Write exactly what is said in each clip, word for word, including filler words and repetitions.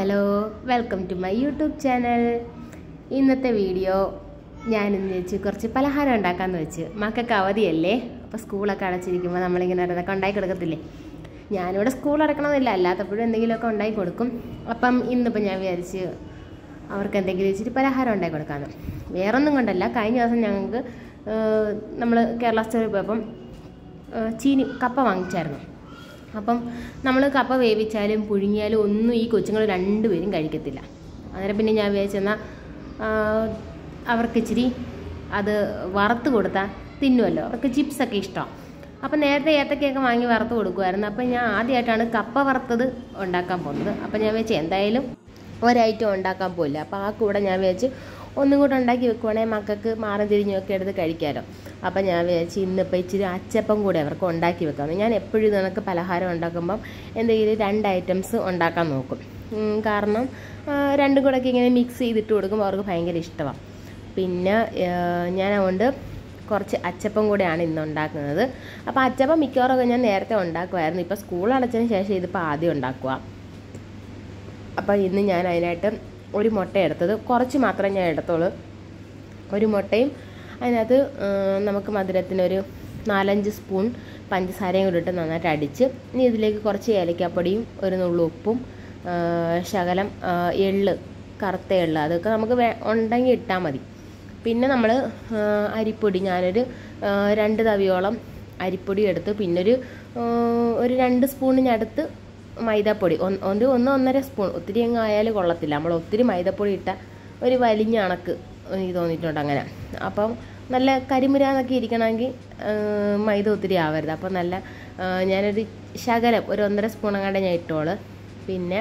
Hello, welcome to my YouTube channel. ഇന്നത്തെ video ഞാനിന്ന് വെച്ച് കുറച്ച് പലഹാരം ഉണ്ടാക്കാമെന്ന് വെച്ച്. മക്കൾക്ക് അവധിയല്ലേ, അപ്പോൾ സ്കൂളൊക്കെ അടച്ചിരിക്കുമ്പോൾ നമ്മളിങ്ങനെ അതൊക്കെ ഉണ്ടാക്കി കൊടുക്കത്തില്ലേ. ഞാനിവിടെ സ്കൂൾ അടക്കണമെന്നില്ല, അല്ലാത്തപ്പോഴും എന്തെങ്കിലുമൊക്കെ ഉണ്ടാക്കി കൊടുക്കും. അപ്പം ഇന്നിപ്പോൾ ഞാൻ വിചാരിച്ച് അവർക്ക് എന്തെങ്കിലും വെച്ചിട്ട് പലഹാരം ഉണ്ടാക്കി കൊടുക്കാമെന്ന്. വേറൊന്നും കൊണ്ടല്ല, കഴിഞ്ഞ ദിവസം ഞങ്ങൾക്ക് നമ്മൾ കേരള സ്റ്റോറിൽ പോയപ്പം ചീനി കപ്പ വാങ്ങിച്ചായിരുന്നു. അപ്പം നമ്മൾ കപ്പ വേവിച്ചാലും പുഴുങ്ങിയാലും ഒന്നും ഈ കൊച്ചുങ്ങൾ രണ്ടുപേരും കഴിക്കത്തില്ല. അന്നേരം പിന്നെ ഞാൻ വിചാരിച്ചെന്നാൽ അവർക്ക് ഇച്ചിരി അത് വറുത്ത് കൊടുത്താൽ തിന്നുമല്ലോ, അവർക്ക് ചിപ്സൊക്കെ ഇഷ്ടമാണ്. അപ്പം നേരത്തെ ഏത്തക്കയൊക്കെ വാങ്ങി വറുത്ത് കൊടുക്കുമായിരുന്നു. അപ്പം ഞാൻ ആദ്യമായിട്ടാണ് കപ്പ വറുത്തത് ഉണ്ടാക്കാൻ പോകുന്നത്. അപ്പം ഞാൻ വിചാരിച്ചു എന്തായാലും ഒരൈറ്റം ഉണ്ടാക്കാൻ പോയില്ല, അപ്പോൾ ആ കൂടെ ഞാൻ വിചാരിച്ച് ഒന്നും കൂടെ ഉണ്ടാക്കി വെക്കുവാണെങ്കിൽ മക്കൾക്ക് മാറും തിരിഞ്ഞൊക്കെ എടുത്ത് കഴിക്കാമല്ലോ. അപ്പം ഞാൻ വിചാരിച്ച് ഇന്നിപ്പോൾ ഇച്ചിരി അച്ചപ്പം കൂടെ അവർക്ക് ഉണ്ടാക്കി വെക്കാമെന്ന്. ഞാൻ എപ്പോഴും നിനക്ക് പലഹാരം ഉണ്ടാക്കുമ്പം എന്തെങ്കിലും രണ്ട് ഐറ്റംസ് ഉണ്ടാക്കാൻ നോക്കും. കാരണം രണ്ടും കൂടെയൊക്കെ ഇങ്ങനെ മിക്സ് ചെയ്തിട്ട് കൊടുക്കുമ്പോൾ അവർക്ക് ഭയങ്കര ഇഷ്ടമാണ്. പിന്നെ ഞാൻ അതുകൊണ്ട് കുറച്ച് അച്ചപ്പം കൂടെയാണ് ഇന്ന് ഉണ്ടാക്കുന്നത്. അപ്പോൾ അച്ചപ്പം മിക്കവാറൊക്കെ ഞാൻ നേരത്തെ ഉണ്ടാക്കുമായിരുന്നു. ഇപ്പോൾ സ്കൂൾ അടച്ചതിന് ശേഷം ഇതിപ്പോൾ ആദ്യം ഉണ്ടാക്കുക. അപ്പോൾ ഇന്ന് ഞാൻ അതിനായിട്ട് ഒരു മുട്ട എടുത്തത്, കുറച്ച് മാത്രമേ ഞാൻ എടുത്തോളൂ. ഒരു മുട്ടയും അതിനകത്ത് നമുക്ക് മധുരത്തിനൊരു നാലഞ്ച് സ്പൂൺ പഞ്ചസാരയും കൂടി ഇട്ട് നന്നായിട്ട് അടിച്ച്, ഇനി ഇതിലേക്ക് കുറച്ച് ഏലക്കാപ്പൊടിയും ഒരു നുള്ളു ഉപ്പും ശകലം എള്ള്, കറുത്ത എള്ള്, അതൊക്കെ നമുക്ക് വേ ഉണ്ടെങ്കിൽ ഇട്ടാൽ മതി. പിന്നെ നമ്മൾ അരിപ്പൊടി, ഞാനൊരു രണ്ട് തവിയോളം അരിപ്പൊടി എടുത്ത്, പിന്നൊരു ഒരു രണ്ട് സ്പൂണിനടുത്ത് മൈദാപ്പൊടി, ഒന്ന് ഒന്ന് ഒന്നര സ്പൂൺ, ഒത്തിരി അങ്ങ് ആയാലും കൊള്ളത്തില്ല. നമ്മൾ ഒത്തിരി മൈദാപ്പൊടി ഇട്ടാൽ ഒരു വലിഞ്ഞ കണക്ക് എനിക്ക് തോന്നിയിട്ടുണ്ട് അങ്ങനെ. അപ്പം നല്ല കരിമുരാന്നൊക്കെ ഇരിക്കണമെങ്കിൽ മൈദ ഒത്തിരി ആവരുത്. അപ്പം നല്ല ഞാനൊരു ശകലം ഒരു ഒന്നര സ്പൂൺ അങ്ങാണ്ട് ഞാൻ ഇട്ടോളൂ. പിന്നെ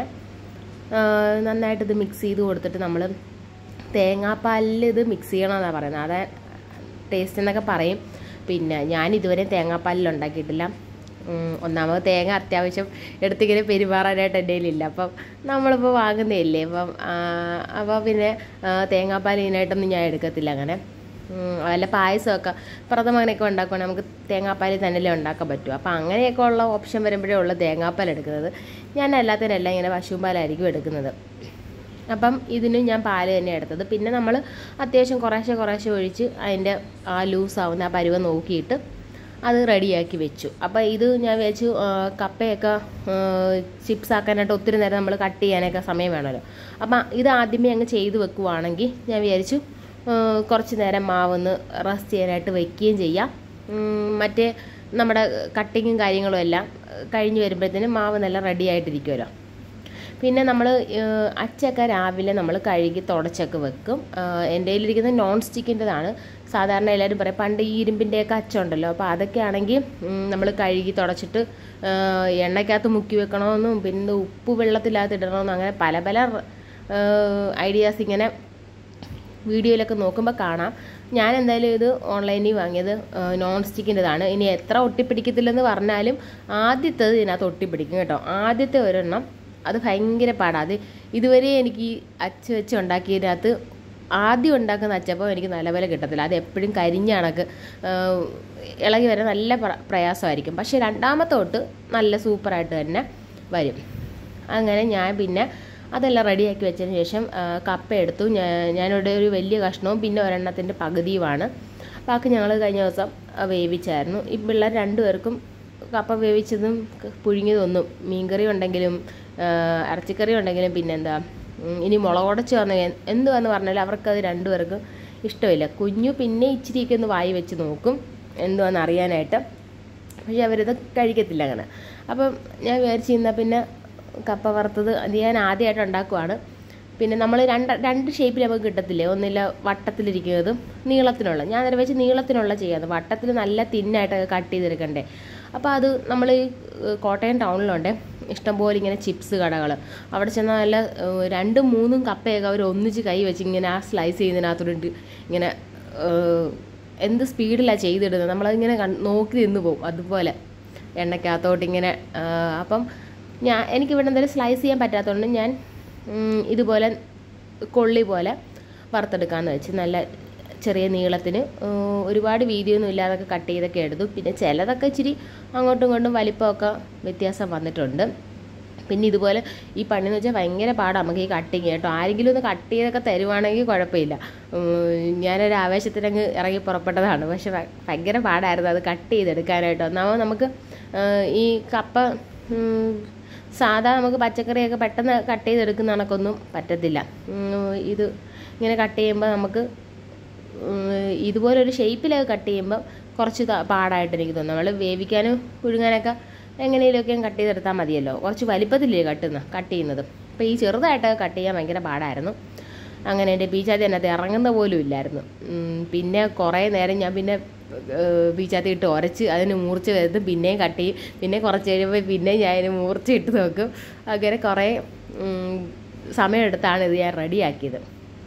നന്നായിട്ട് ഇത് മിക്സ് ചെയ്ത് കൊടുത്തിട്ട് നമ്മൾ തേങ്ങാപ്പാലിൽ ഇത് മിക്സ് ചെയ്യണമെന്നാണ് പറയുന്നത്. അതാ ടേസ്റ്റ് എന്നൊക്കെ പറയും. പിന്നെ ഞാൻ ഇതുവരെ തേങ്ങാപ്പാലിൽ ഉണ്ടാക്കിയിട്ടില്ല. ഒന്നാമത് തേങ്ങ അത്യാവശ്യം എടുത്തിങ്ങനെ പെരുമാറാനായിട്ട് എൻ്റെ കയ്യിലില്ല. അപ്പം നമ്മളിപ്പോൾ വാങ്ങുന്നതല്ലേ, അപ്പം അപ്പോൾ പിന്നെ തേങ്ങാപ്പാൽ ഇതിനായിട്ടൊന്നും ഞാൻ എടുക്കത്തില്ല. അങ്ങനെ വല്ല പായസമൊക്കെ പ്രഥമനൊക്കെ ഉണ്ടാക്കുകയാണെങ്കിൽ നമുക്ക് തേങ്ങാപ്പാലിൽ തന്നെയല്ലേ ഉണ്ടാക്കാൻ പറ്റും. അപ്പോൾ അങ്ങനെയൊക്കെ ഉള്ള ഓപ്ഷൻ വരുമ്പോഴേ ഉള്ള തേങ്ങാപ്പാൽ എടുക്കുന്നത്. ഞാൻ അല്ലാത്തതിനെല്ലാം ഇങ്ങനെ പശുമ്പാലായിരിക്കും എടുക്കുന്നത്. അപ്പം ഇതിന് ഞാൻ പാല് തന്നെ എടുത്തത്. പിന്നെ നമ്മൾ അത്യാവശ്യം കുറേശ്ശെ കുറേശ്ശെ ഒഴിച്ച് അതിൻ്റെ ആ ലൂസാവുന്ന ആ പരുവം നോക്കിയിട്ട് അത് റെഡിയാക്കി വെച്ചു. അപ്പോൾ ഇത് ഞാൻ വിചാരിച്ചു കപ്പയൊക്കെ ചിപ്സ് ആക്കാനായിട്ട് ഒത്തിരി നേരം നമ്മൾ കട്ട് ചെയ്യാനൊക്കെ സമയം വേണമല്ലോ. അപ്പം ഇത് ആദ്യമേ അങ്ങ് ചെയ്ത് വെക്കുവാണെങ്കിൽ ഞാൻ വിചാരിച്ചു കുറച്ച് നേരം മാവൊന്ന് റസ്റ്റ് ചെയ്യാനായിട്ട് വയ്ക്കുകയും ചെയ്യാം. മറ്റേ നമ്മുടെ കട്ടിങ്ങും കാര്യങ്ങളും എല്ലാം കഴിഞ്ഞ് വരുമ്പോഴത്തേനും മാവ് നല്ല റെഡി ആയിട്ടിരിക്കുമല്ലോ. പിന്നെ നമ്മൾ അച്ചൊക്കെ രാവിലെ നമ്മൾ കഴുകി തുടച്ചൊക്കെ വെക്കും. എൻ്റെ കയ്യിലിരിക്കുന്ന നോൺ സ്റ്റിക്കിൻ്റെതാണ്. സാധാരണ എല്ലാവരും പറയും പണ്ട് ഈ ഇരുമ്പിൻ്റെയൊക്കെ അച്ചുണ്ടല്ലോ, അപ്പോൾ അതൊക്കെ ആണെങ്കിൽ നമ്മൾ കഴുകി തുടച്ചിട്ട് എണ്ണയ്ക്കകത്ത് മുക്കി വെക്കണമെന്നും പിന്നെ ഉപ്പ് വെള്ളത്തിനകത്ത് ഇടണമെന്നും അങ്ങനെ പല പല ഐഡിയാസ് ഇങ്ങനെ വീഡിയോയിലൊക്കെ നോക്കുമ്പോൾ കാണാം. ഞാൻ എന്തായാലും ഇത് ഓൺലൈനിൽ വാങ്ങിയത് നോൺ സ്റ്റിക്കിൻ്റെതാണ്. ഇനി എത്ര ഒട്ടിപ്പിടിക്കത്തില്ലെന്ന് പറഞ്ഞാലും ആദ്യത്തേത് ഇതിനകത്ത് ഒട്ടിപ്പിടിക്കും കേട്ടോ. ആദ്യത്തെ ഒരെണ്ണം അത് ഭയങ്കര പാടാണ്. അത് ഇതുവരെ എനിക്ക് അച്ച് വെച്ച് ഉണ്ടാക്കിയതിനകത്ത് ആദ്യം ഉണ്ടാക്കുന്ന അച്ചപ്പം എനിക്ക് നല്ലപോലെ കിട്ടത്തില്ല. അത് എപ്പോഴും കരിഞ്ഞ കണക്ക് ഇളകി വരാൻ നല്ല പ്രയാസമായിരിക്കും. പക്ഷേ രണ്ടാമത്തെ തൊട്ട് നല്ല സൂപ്പറായിട്ട് തന്നെ വരും. അങ്ങനെ ഞാൻ പിന്നെ അതെല്ലാം റെഡിയാക്കി വെച്ചതിന് ശേഷം കപ്പ എടുത്തു. ഞാനിവിടെ ഒരു വലിയ കഷ്ണവും പിന്നെ ഒരെണ്ണത്തിൻ്റെ പകുതിയുമാണ്. ബാക്കി ഞങ്ങൾ കഴിഞ്ഞ ദിവസം വേവിച്ചായിരുന്നു. ഈ പിള്ളേർ രണ്ടുപേർക്കും കപ്പ വേവിച്ചതും പുഴുങ്ങിയതൊന്നും, മീൻകറി ഉണ്ടെങ്കിലും ഇറച്ചിക്കറി ഉണ്ടെങ്കിലും പിന്നെന്താ ഇനി മുളകുടച്ച് വന്ന് എന്തുവെന്ന് പറഞ്ഞാലും അവർക്കത് രണ്ടുപേർക്കും ഇഷ്ടമില്ല. കുഞ്ഞു പിന്നെ ഇച്ചിരിയൊക്കെ ഒന്ന് വായി വെച്ച് നോക്കും എന്തുവെന്ന് അറിയാനായിട്ട്, പക്ഷെ അവരിത് കഴിക്കത്തില്ല അങ്ങനെ. അപ്പം ഞാൻ വിചാരിച്ചു എന്നാൽ പിന്നെ കപ്പ വറുത്തത് അത് ഞാൻ ആദ്യമായിട്ട് ഉണ്ടാക്കുവാണ്. പിന്നെ നമ്മൾ രണ്ട് രണ്ട് ഷേപ്പിൽ നമുക്ക് കിട്ടത്തില്ലേ, ഒന്നില്ല വട്ടത്തിലിരിക്കുന്നതും നീളത്തിനുള്ള. ഞാൻ നേരെ വെച്ച് നീളത്തിനുള്ള ചെയ്യാതെ വട്ടത്തിൽ നല്ല തിന്നായിട്ടൊക്കെ കട്ട് ചെയ്തെടുക്കണ്ടേ. അപ്പോൾ അത് നമ്മൾ ഈ കോട്ടയം ടൗണിലുണ്ട് ഇഷ്ടംപോലെ ഇങ്ങനെ ചിപ്സ് കടകൾ. അവിടെ ചെന്നാൽ നല്ല രണ്ടും മൂന്നും കപ്പയൊക്കെ അവർ ഒന്നിച്ച് കൈ വെച്ച് ഇങ്ങനെ ആ സ്ലൈസ് ചെയ്യുന്നതിനകത്തോട്ട് ഇങ്ങനെ എന്ത് സ്പീഡിലാണ് ചെയ്തിടുന്നത്, നമ്മളതിങ്ങനെ നോക്കി നിന്ന് പോകും അതുപോലെ എണ്ണയ്ക്കകത്തോട്ട് ഇങ്ങനെ. അപ്പം ഞാൻ എനിക്കിവിടെ എന്തായാലും സ്ലൈസ് ചെയ്യാൻ പറ്റാത്തതുകൊണ്ട് ഞാൻ ഇതുപോലെ കൊള്ളി പോലെ വറുത്തെടുക്കാമെന്ന് വെച്ച് നല്ല ചെറിയ നീളത്തിന് ഒരുപാട് വീതിയൊന്നും ഇല്ലാതൊക്കെ കട്ട് ചെയ്തൊക്കെ എടുത്തു. പിന്നെ ചിലതൊക്കെ ഇച്ചിരി അങ്ങോട്ടും ഇങ്ങോട്ടും വലിപ്പമൊക്കെ വ്യത്യാസം വന്നിട്ടുണ്ട്. പിന്നെ ഇതുപോലെ ഈ പണിയെന്ന് വെച്ചാൽ ഭയങ്കര പാടാണ് നമുക്ക് ഈ കട്ടിങ് കേട്ടോ. ആരെങ്കിലും ഒന്ന് കട്ട് ചെയ്തൊക്കെ തരുവാണെങ്കിൽ കുഴപ്പമില്ല. ഞാനൊരു ആവേശത്തിനങ്ങ് ഇറങ്ങി പുറപ്പെട്ടതാണ്. പക്ഷെ ഭയങ്കര പാടായിരുന്നു അത് കട്ട് ചെയ്തെടുക്കാനായിട്ടോ. ഒന്നാമത് നമുക്ക് ഈ കപ്പ സാധാ നമുക്ക് പച്ചക്കറിയൊക്കെ പെട്ടെന്ന് കട്ട് ചെയ്തെടുക്കുന്ന കണക്കൊന്നും പറ്റത്തില്ല. ഇത് ഇങ്ങനെ കട്ട് ചെയ്യുമ്പോൾ നമുക്ക് ഇതുപോലൊരു ഷേപ്പിലൊക്കെ കട്ട് ചെയ്യുമ്പോൾ കുറച്ച് പാടായിട്ട് എനിക്ക് തോന്നുന്നു. നമ്മൾ വേവിക്കാനും പുഴുങ്ങാനൊക്കെ എങ്ങനെയൊക്കെ കട്ട് ചെയ്തെടുത്താൽ മതിയല്ലോ. കുറച്ച് വലിപ്പത്തിലേ കട്ടുന്ന കട്ട് ചെയ്യുന്നത്. അപ്പോൾ ഈ ചെറുതായിട്ടൊക്കെ കട്ട് ചെയ്യാൻ ഭയങ്കര പാടായിരുന്നു. അങ്ങനെ എൻ്റെ പീച്ചാത്തി അതിനകത്ത് ഇറങ്ങുന്ന പോലും ഇല്ലായിരുന്നു. പിന്നെ കുറേ നേരം ഞാൻ പിന്നെ പീച്ചാത്തി ഇട്ട് ഉരച്ച് അതിന് മൂർച്ച വരുന്നത് പിന്നെയും കട്ട് ചെയ്യും. പിന്നെ കുറച്ച് കഴിയുമ്പോൾ പിന്നെയും ഞാൻ അതിന് മൂർച്ച ഇട്ട് നോക്കും. അങ്ങനെ കുറേ സമയമെടുത്താണ് ഇത് ഞാൻ റെഡിയാക്കിയത്.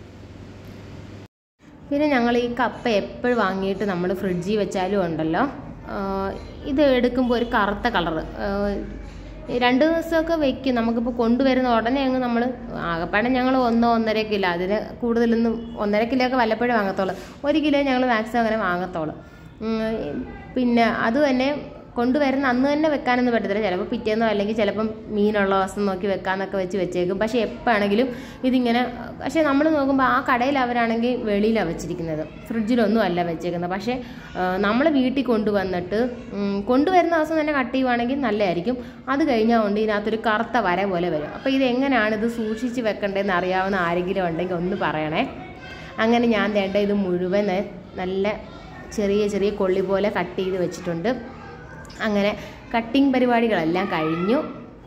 പിന്നെ ഞങ്ങൾ ഈ കപ്പ എപ്പോഴും വാങ്ങിയിട്ട് നമ്മൾ ഫ്രിഡ്ജിൽ വെച്ചാലും ഉണ്ടല്ലോ, ഇത് എടുക്കുമ്പോൾ ഒരു കറുത്ത കളറ് രണ്ട് ദിവസമൊക്കെ വെക്കും. നമുക്കിപ്പോൾ കൊണ്ടുവരുന്ന ഉടനെ അങ്ങ് നമ്മൾ ആകപ്പാടെ ഞങ്ങൾ ഒന്നോ ഒന്നര കിലോ, അതിന് കൂടുതലൊന്നും ഒന്നര കിലോ ഒക്കെ വല്ലപ്പോഴും വാങ്ങത്തോളൂ. ഒരു കിലോ ഞങ്ങൾ മാക്സിമം അങ്ങനെ വാങ്ങത്തോളൂ. പിന്നെ അത് തന്നെ കൊണ്ടുവരുന്ന അന്ന് തന്നെ വെക്കാനൊന്നും പറ്റത്തില്ല. ചിലപ്പോൾ പിറ്റേന്നോ അല്ലെങ്കിൽ ചിലപ്പം മീനുള്ള ദിവസം നോക്കി വെക്കാമെന്നൊക്കെ വെച്ച് വെച്ചേക്കും. പക്ഷേ എപ്പോഴാണെങ്കിലും ഇതിങ്ങനെ, പക്ഷേ നമ്മൾ നോക്കുമ്പോൾ ആ കടയിൽ അവരാണെങ്കിൽ വെളിയിലാണ് വെച്ചിരിക്കുന്നത്, ഫ്രിഡ്ജിലൊന്നും അല്ല വെച്ചേക്കുന്നത്. പക്ഷേ നമ്മൾ വീട്ടിൽ കൊണ്ടുവന്നിട്ട് കൊണ്ടുവരുന്ന ദിവസം തന്നെ കട്ട് ചെയ്യുവാണെങ്കിൽ നല്ലതായിരിക്കും. അത് കഴിഞ്ഞാൽ കൊണ്ട് ഇതിനകത്തൊരു കറുത്ത വര പോലെ വരും. അപ്പോൾ ഇതെങ്ങനെയാണ് ഇത് സൂക്ഷിച്ച് വെക്കേണ്ടതെന്ന് അറിയാവുന്ന ആരെങ്കിലും ഉണ്ടെങ്കിൽ ഒന്ന് പറയണേ. അങ്ങനെ ഞാൻ വേണ്ട ഇത് മുഴുവൻ നല്ല ചെറിയ ചെറിയ കൊള്ളി പോലെ കട്ട് ചെയ്ത് വെച്ചിട്ടുണ്ട്. അങ്ങനെ കട്ടിങ് പരിപാടികളെല്ലാം കഴിഞ്ഞു.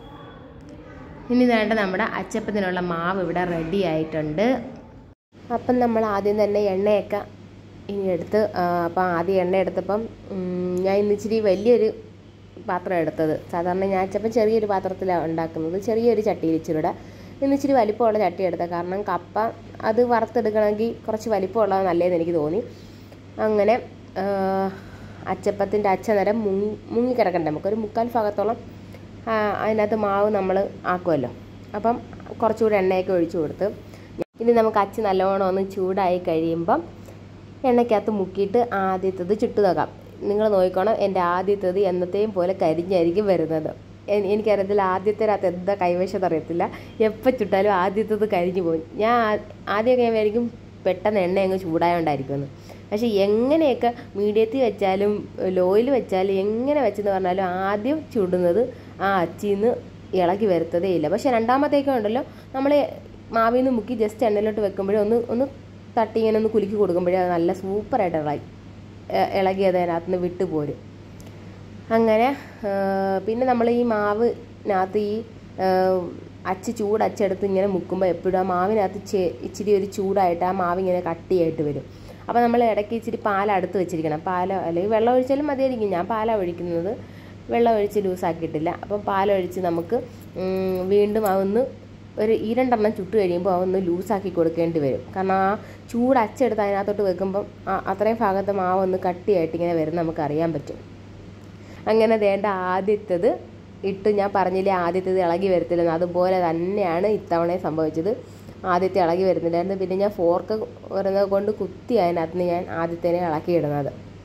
ഇനി വേണ്ട നമ്മുടെ അച്ചപ്പത്തിനുള്ള മാവ് ഇവിടെ റെഡി ആയിട്ടുണ്ട്. അപ്പം നമ്മൾ ആദ്യം തന്നെ എണ്ണയൊക്കെ ഇനി എടുത്ത്, അപ്പം ആദ്യം എണ്ണ എടുത്തപ്പം ഞാൻ ഇന്ന് ഇച്ചിരി വലിയൊരു പാത്രം എടുത്തത്. സാധാരണ ഞാൻ അച്ചപ്പം ചെറിയൊരു പാത്രത്തിലാണ് ഉണ്ടാക്കുന്നത്, ചെറിയൊരു ചട്ടിയിൽ ഇച്ചിരിയുടെ. ഇന്ന് ഇച്ചിരി വലിപ്പമുള്ള ചട്ടി എടുത്തത്. കാരണം കപ്പ അത് വറുത്തെടുക്കണമെങ്കിൽ കുറച്ച് വലിപ്പമുള്ളത് നല്ലതെന്ന് എനിക്ക് തോന്നി. അങ്ങനെ അച്ചപ്പത്തിൻ്റെ അച്ച നേരം മുങ്ങി മുങ്ങിക്കിടക്കണ്ടേ, നമുക്കൊരു മുക്കാൽ ഭാഗത്തോളം അതിനകത്ത് മാവ് നമ്മൾ ആക്കുമല്ലോ. അപ്പം കുറച്ചുകൂടി എണ്ണയൊക്കെ ഒഴിച്ചു കൊടുത്ത് ഇനി നമുക്ക് അച്ച് നല്ലോണം ഒന്ന് ചൂടായി കഴിയുമ്പം എണ്ണയ്ക്കകത്ത് മുക്കിയിട്ട് ആദ്യത്തത് ചുട്ടു നോക്കാം. നിങ്ങൾ നോക്കിക്കോണം, എൻ്റെ ആദ്യത്തത് എന്നത്തെയും പോലെ കരിഞ്ഞായിരിക്കും വരുന്നത്. എനിക്കറിയത്തില്ല ആദ്യത്തേനകത്ത് എന്താ കൈവശം അറിയത്തില്ല, എപ്പോൾ ചുട്ടാലും ആദ്യത്തത് കരിഞ്ഞു പോകും. ഞാൻ ആദ്യമൊക്കെ ഞാൻ വിചാരിക്കും പെട്ടെന്ന് എണ്ണ അങ്ങ് ചൂടായോണ്ടായിരിക്കുമെന്ന്. പക്ഷേ എങ്ങനെയൊക്കെ മീഡിയത്തിൽ വെച്ചാലും ലോയിൽ വെച്ചാലും എങ്ങനെ വെച്ചെന്ന് പറഞ്ഞാലും ആദ്യം ചുടുന്നത് ആ അച്ചിൽ നിന്ന് ഇളകി വരുത്തതേ ഇല്ല. പക്ഷേ രണ്ടാമത്തേക്കും ഉണ്ടല്ലോ, നമ്മൾ മാവിൽ നിന്ന് മുക്കി ജസ്റ്റ് എണ്ണയിലോട്ട് വെക്കുമ്പോഴേ ഒന്ന് ഒന്ന് തട്ടി ഇങ്ങനെ ഒന്ന് കുലുക്കി കൊടുക്കുമ്പോഴേ അത് നല്ല സൂപ്പറായിട്ട് ഇളകി ഇളകി അത് അതിനകത്ത് നിന്ന് വിട്ടു പോരും. അങ്ങനെ പിന്നെ നമ്മൾ ഈ മാവിനകത്ത് ഈ അച്ച് ചൂടച്ചെടുത്ത് ഇങ്ങനെ മുക്കുമ്പോൾ എപ്പോഴും ആ മാവിനകത്ത് ചെ ഇച്ചിരി ഒരു ചൂടായിട്ട് ആ മാവിങ്ങനെ കട്ടിയായിട്ട് വരും. അപ്പോൾ നമ്മൾ ഇടയ്ക്ക് ഇച്ചിരി പാലടുത്ത് വെച്ചിരിക്കണം. പാലോ അല്ലെങ്കിൽ വെള്ളം ഒഴിച്ചാലും മതിയായിരിക്കും. ഞാൻ പാലാണ് ഒഴിക്കുന്നത്, വെള്ളം ഒഴിച്ച് ലൂസാക്കിയിട്ടില്ല. അപ്പം പാലൊഴിച്ച് നമുക്ക് വീണ്ടും അതൊന്ന് ഒരു ഈ രണ്ടെണ്ണം ചുട്ട് കഴിയുമ്പോൾ അതൊന്ന് ലൂസാക്കി കൊടുക്കേണ്ടി വരും. കാരണം ആ ചൂട് അച്ചെടുത്ത് അതിനകത്തോട്ട് വെക്കുമ്പം അത്രയും ഭാഗത്ത് മാവൊന്ന് കട്ടിയായിട്ട് ഇങ്ങനെ വരും, നമുക്കറിയാൻ പറ്റും. അങ്ങനെ വേണ്ട ആദ്യത്തേത് ഇട്ട്, ഞാൻ പറഞ്ഞില്ലേ ആദ്യത്തേത് ഇളകി വരത്തില്ലെന്ന്, അതുപോലെ തന്നെയാണ് ഇത്തവണയും സംഭവിച്ചത്. ആദ്യത്തെ ഇളകി വരുന്നില്ലായിരുന്നു. പിന്നെ ഞാൻ ഫോർക്ക് വരുന്നത് കൊണ്ട് കുത്തി അതിനകത്ത് നിന്ന് ഞാൻ ആദ്യത്തേനെ ഇളക്കിയിടുന്നത്.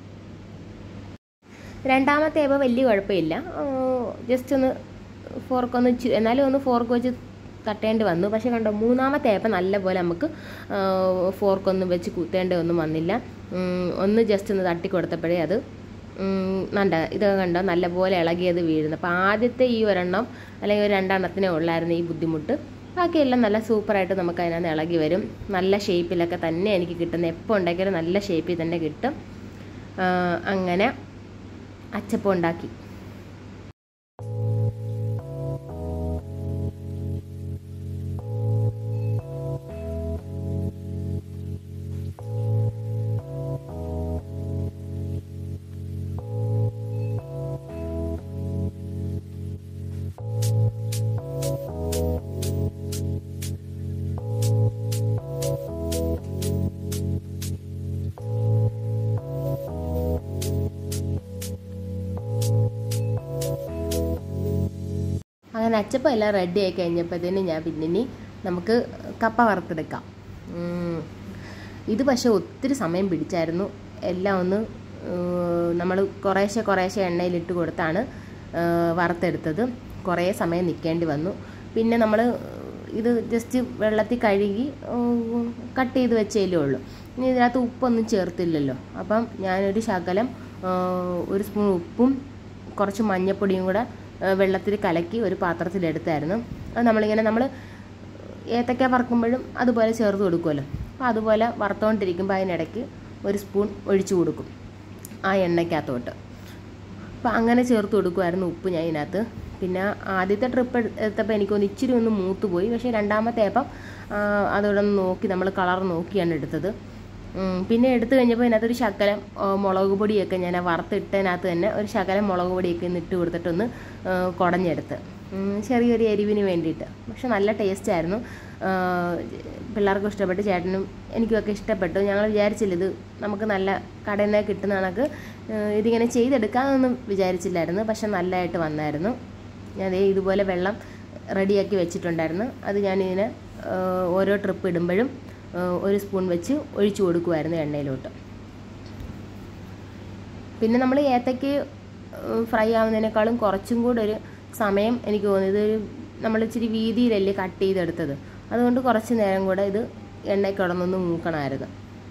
രണ്ടാമത്തെ ആയപ്പോൾ വലിയ കുഴപ്പമില്ല, ജസ്റ്റ് ഒന്ന് ഫോർക്കൊന്ന് എന്നാലും ഒന്ന് ഫോർക്ക് വെച്ച് തട്ടേണ്ടി വന്നു. പക്ഷേ കണ്ടോ, മൂന്നാമത്തെ ആയപ്പോൾ നല്ലപോലെ നമുക്ക് ഫോർക്കൊന്നും വെച്ച് കുത്തേണ്ടി ഒന്നും വന്നില്ല. ഒന്ന് ജസ്റ്റ് ഒന്ന് തട്ടി കൊടുത്തപ്പോഴേ അത് നണ്ട ഇത് കണ്ടോ നല്ലപോലെ ഇളകിയത് വീഴുന്നു. അപ്പോൾ ആദ്യത്തെ ഈ ഒരെണ്ണം അല്ലെങ്കിൽ ഒരു രണ്ടെണ്ണത്തിനേ ഉള്ളായിരുന്നു ഈ ബുദ്ധിമുട്ട്. ബാക്കിയെല്ലാം നല്ല സൂപ്പറായിട്ട് നമുക്ക് അതിനകത്ത് ഇളകി വരും. നല്ല ഷേപ്പിലൊക്കെ തന്നെ എനിക്ക് കിട്ടുന്നത്, എപ്പോൾ ഉണ്ടാക്കിയാലും നല്ല ഷേപ്പിൽ തന്നെ കിട്ടും. അങ്ങനെ അച്ചപ്പം ഉണ്ടാക്കി. അങ്ങനെ അച്ചപ്പം എല്ലാം റെഡി ആയി കഴിഞ്ഞപ്പോഴത്തേന് ഞാൻ പിന്നെ നമുക്ക് കപ്പ വറുത്തെടുക്കാം. ഇത് പക്ഷേ ഒത്തിരി സമയം പിടിച്ചായിരുന്നു. എല്ലാം ഒന്ന് നമ്മൾ കുറേശ്ശെ കുറേശ്ശെ എണ്ണയിലിട്ട് കൊടുത്താണ് വറുത്തെടുത്തത്. കുറേ സമയം നിൽക്കേണ്ടി വന്നു. പിന്നെ നമ്മൾ ഇത് ജസ്റ്റ് വെള്ളത്തിൽ കഴുകി കട്ട് ചെയ്ത് വെച്ചേലേ ഉള്ളൂ. ഇനി ഇതിനകത്ത് ഉപ്പൊന്നും ചേർത്തില്ലല്ലോ. അപ്പം ഞാനൊരു ശകലം ഒരു സ്പൂൺ ഉപ്പും കുറച്ച് മഞ്ഞൾപ്പൊടിയും കൂടെ വെള്ളത്തിൽ കലക്കി ഒരു പാത്രത്തിലെടുത്തായിരുന്നു. അത് നമ്മളിങ്ങനെ നമ്മൾ ഏത്തക്ക വറുക്കുമ്പോഴും അതുപോലെ ചേർത്ത് കൊടുക്കുമല്ലോ. അപ്പോൾ അതുപോലെ വറുത്തുകൊണ്ടിരിക്കുമ്പോൾ അതിനിടയ്ക്ക് ഒരു സ്പൂൺ ഒഴിച്ചു കൊടുക്കും ആ എണ്ണയ്ക്കകത്തോട്ട്. അപ്പോൾ അങ്ങനെ ചേർത്ത് കൊടുക്കുമായിരുന്നു ഉപ്പ് ഞാൻ ഇതിനകത്ത്. പിന്നെ ആദ്യത്തെ ട്രിപ്പ് എടുത്തപ്പോൾ എനിക്കൊന്ന് ഇച്ചിരി ഒന്ന് മൂത്ത് പോയി. പക്ഷേ രണ്ടാമത്തെ ആയപ്പം അതോടെ ഒന്ന് നോക്കി നമ്മൾ കളർ നോക്കിയാണ് എടുത്തത്. പിന്നെ എടുത്തു കഴിഞ്ഞപ്പോൾ ഇതിനകത്തൊരു ശകലം മുളക് പൊടിയൊക്കെ ഞാൻ വറുത്തിട്ടതിനകത്ത് തന്നെ ഒരു ശകലം മുളക് പൊടിയൊക്കെ ഒന്ന് ഇട്ട് കൊടുത്തിട്ടൊന്ന് കുടഞ്ഞെടുത്ത് ചെറിയൊരു എരിവിന് വേണ്ടിയിട്ട്. പക്ഷെ നല്ല ടേസ്റ്റായിരുന്നു. പിള്ളേർക്കും ഇഷ്ടപ്പെട്ടു, ചേട്ടനും എനിക്കുമൊക്കെ ഇഷ്ടപ്പെട്ടു. ഞങ്ങൾ വിചാരിച്ചില്ല ഇത് നമുക്ക് നല്ല കടയിൽ നിന്ന് കിട്ടുന്ന കണക്ക് ഇതിങ്ങനെ ചെയ്തെടുക്കാമെന്നൊന്നും വിചാരിച്ചില്ലായിരുന്നു. പക്ഷെ നല്ലതായിട്ട് വന്നായിരുന്നു. ഞാൻ ഇതുപോലെ വെള്ളം റെഡിയാക്കി വെച്ചിട്ടുണ്ടായിരുന്നു. അത് ഞാനിതിനെ ഓരോ ട്രിപ്പ് ഇടുമ്പോഴും ഒരു സ്പൂൺ വെച്ച് ഒഴിച്ചു കൊടുക്കുമായിരുന്നു എണ്ണയിലോട്ട്. പിന്നെ നമ്മൾ ഏത്തയ്ക്ക് ഫ്രൈ ആവുന്നതിനേക്കാളും കുറച്ചും കൂടെ ഒരു സമയം എനിക്ക് തോന്നിയത് ഒരു നമ്മൾ ഇച്ചിരി വീതിയിലല്ലേ കട്ട് ചെയ്തെടുത്തത്. അതുകൊണ്ട് കുറച്ച് നേരം കൂടെ ഇത് എണ്ണയിൽ കിടന്നൊന്ന് മൂക്കണമായിരുന്നു.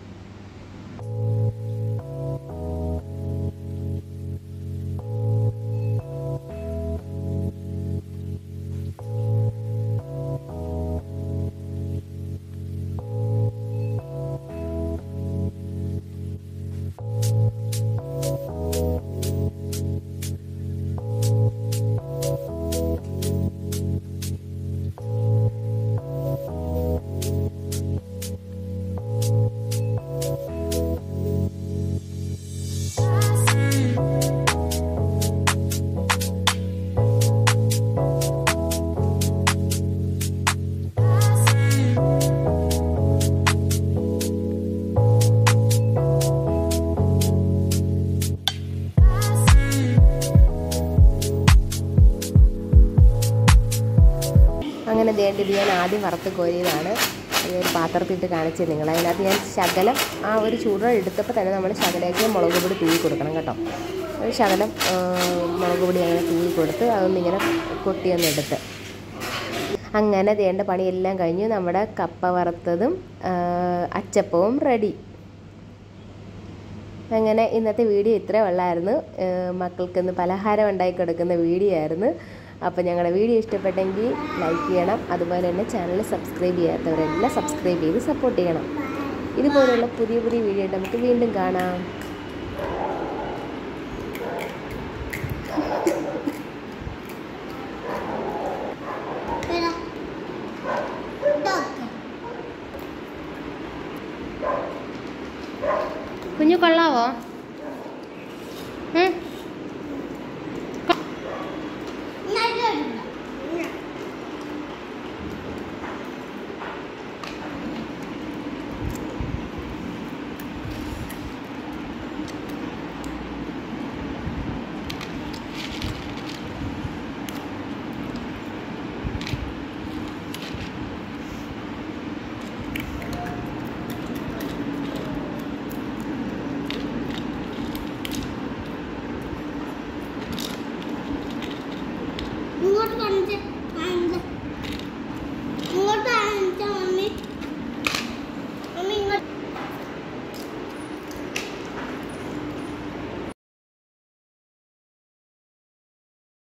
അങ്ങനെ ദേണ്ടത് ഞാൻ ആദ്യം വറുത്ത് കോരിയതാണ്. ഒരു പാത്രത്തിട്ട് കാണിച്ചത് നിങ്ങൾ. അതിനകത്ത് ഞാൻ ശകലം ആ ഒരു ചൂട് എടുത്തപ്പോൾ തന്നെ നമ്മൾ ശകലമൊക്കെ മുളക് പൊടി തൂവി കൊടുക്കണം കേട്ടോ. ഒരു ശകലം മുളക് പൊടി അങ്ങനെ തൂവി കൊടുത്ത് അതൊന്നിങ്ങനെ കൊട്ടിയൊന്നെടുത്ത് അങ്ങനെ ദേണ്ട പണിയെല്ലാം കഴിഞ്ഞു. നമ്മുടെ കപ്പ വറുത്തതും അച്ചപ്പവും റെഡി. അങ്ങനെ ഇന്നത്തെ വീഡിയോ ഇത്രേ ഉള്ളായിരുന്നു. മക്കൾക്കൊന്ന് പലഹാരം ഉണ്ടാക്കി കൊടുക്കുന്ന വീഡിയോ ആയിരുന്നു. അപ്പോൾ ഞങ്ങളുടെ വീഡിയോ ഇഷ്ടപ്പെട്ടെങ്കിൽ ലൈക്ക് ചെയ്യണം. അതുപോലെ തന്നെ ചാനൽ സബ്സ്ക്രൈബ് ചെയ്യാത്തവരെല്ലാം സബ്സ്ക്രൈബ് ചെയ്ത് സപ്പോർട്ട് ചെയ്യണം. ഇതുപോലുള്ള പുതിയ പുതിയ വീഡിയോ നമുക്ക് വീണ്ടും കാണാം.